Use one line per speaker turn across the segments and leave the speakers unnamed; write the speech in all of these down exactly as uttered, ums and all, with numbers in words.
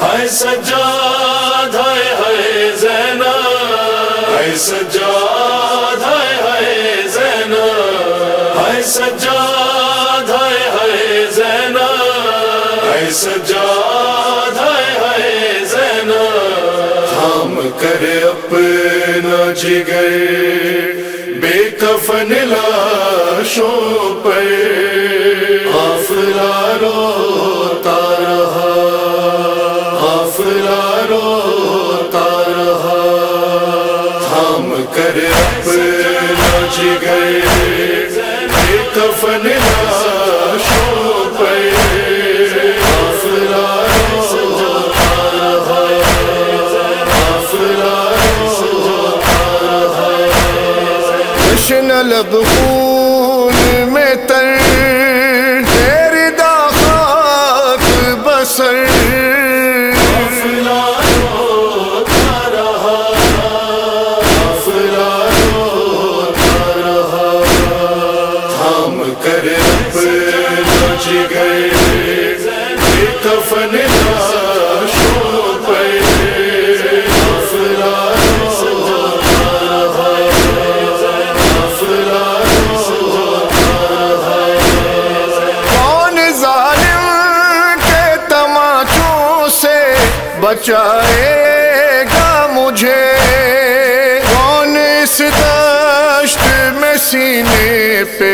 ہائے سجاد ہائے ہائے زینب، ہائے سجاد ہائے ہائے زینب، ہائے سجاد ہائے ہائے زینب، ہائے سجاد ہائے ہائے زینب۔ تھام کر اپنا جگر بے کفن لاشوں پر قافلہ روتا رہا، قافلہ روتا رہا۔ تھام کر اپنا جگر بے کفن لاشوں پر قافلہ روتا رہا، قافلہ روتا رہا۔ جشن لب خون میں تر تیری داخاک بسر، قافلہ روتا رہا، قافلہ روتا رہا۔ تھام کر اپنا جگر بے کفن لاشوں پر قافلہ روتا رہا، قافلہ روتا رہا۔ کون ظالم کے تماچوں سے بچائے گا مجھے، کون اس دشت میں سینے پہ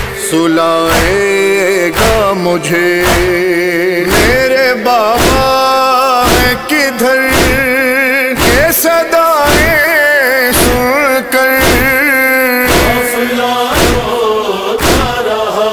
سلائے گا مجھے۔ میرے بابا ہے کدھر یہ صدائیں سن کر، قافلہ روتا رہا،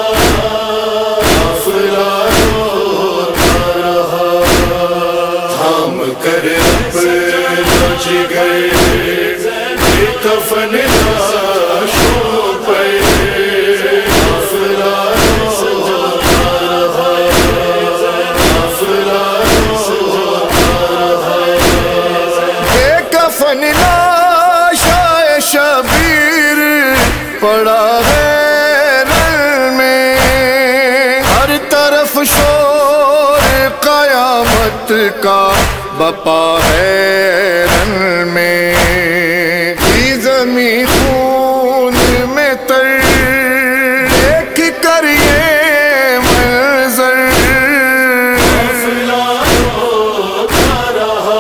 قافلہ روتا رہا۔ تھام کر اپنا جگر بے کفن لاشوں پر قافلہ روتا رہا، قافلہ روتا رہا۔ بے کفن لاش شبیر پڑا ہے رن میں، ہر طرف شور قیامت کا بپا ہے رن میں۔ یہ زمین خون میں تر دیکھ کر یہ منظر، قافلہ روتا رہا،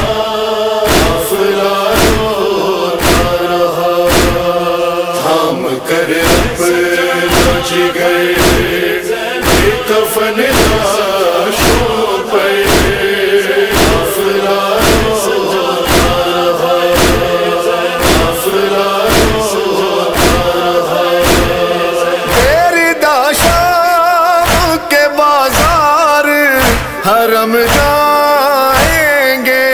قافلہ روتا رہا۔ تھام کر اپنا جگر بے کفن لاشوں پر قافلہ روتا رہا، قافلہ روتا رہا۔ تیری داشام کے بازار حرم جائیں گے،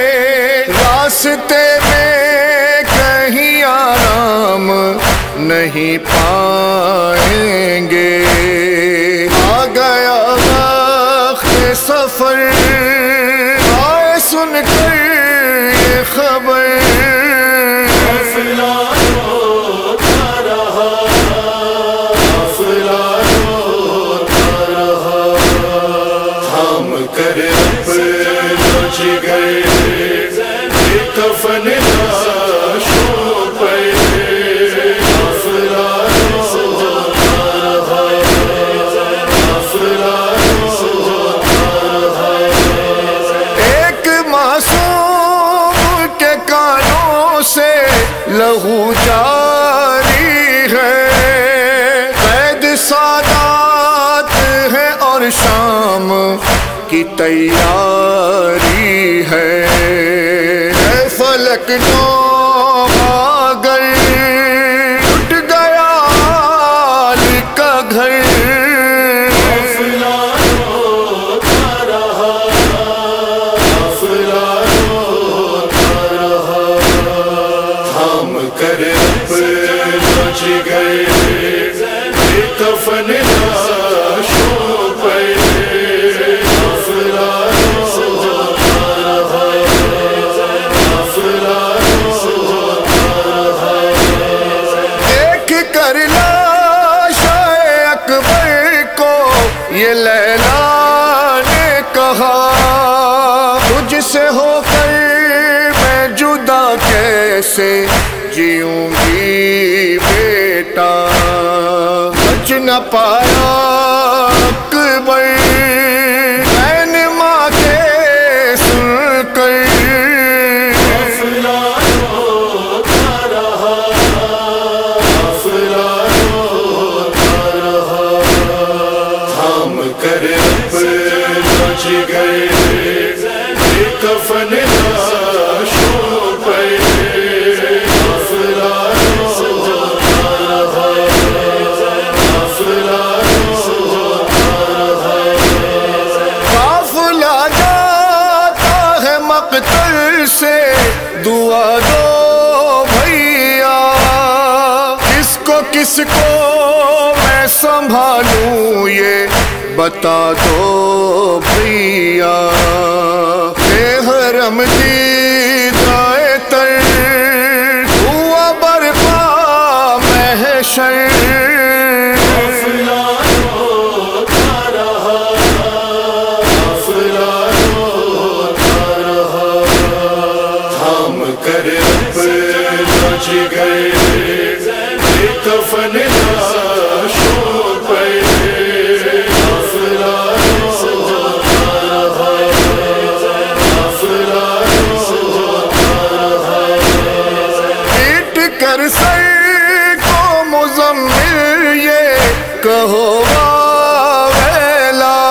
راستے میں کہیں آرام نہیں پائیں گے۔ آ گیا وقت سفر، آئے سن کر یہ خبر، قافلہ روتا رہا، قافلہ روتا رہا۔ تھام کر اپنا جگر بے کفن لاشوں پر قافلہ روتا رہا، قافلہ روتا رہا۔ ایک معصوم کے کانوں سے لہو جاری ہے، قید سادات ہے اور شام کی تیاری ہے۔ اے فلک نو اگر ٹوٹ گیا آل کا گھر، قافلہ روتا رہا، قافلہ روتا رہا۔ تھام کر اپنا جگر بے کفن لاشوں پر قافلہ روتا رہا، قافلہ روتا سے ہو کر میں جدا کیسے جیوں گی بیٹا، بچ نہ پایا اکبر عین ماں کے سن کر، قافلہ روتا رہا قافلہ روتا رہا، تھام کر اپنا جگر بے کفن لاشوں پر، قافلہ روتا رہا قافلہ روتا رہا، قافلہ جاتا ہے مقتل سے دعا دو بھیا، کس کو کس کو میں سنبھالوں یہ بتا دو بھیا، بے حرم دی جائے تر ہوا برپا محشر، قافلہ روتا رہا قافلہ روتا رہا، تھام کر اپنا جگر بے کفن لاشوں پر، قافلہ روتا رہا قافلہ روتا رہا، پیٹ کر سر کو مزمل یہ کہو ویلا،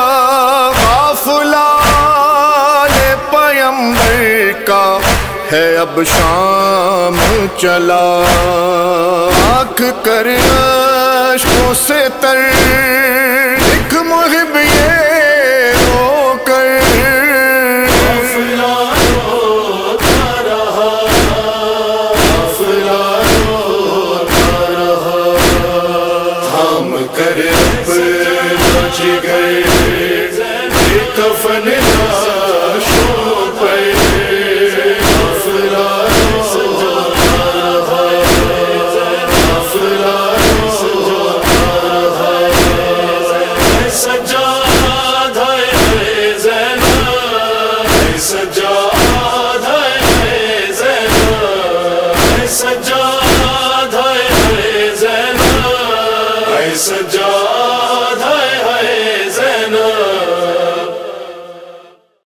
قافلہ نے پیمبر کا ہے اب شام چلا، آنکھ کر اشکوں سے تر ایک محب یہ رو کر، قافلہ روتا رہا قافلہ روتا رہا، تھام کر اپنا جگر بے کفن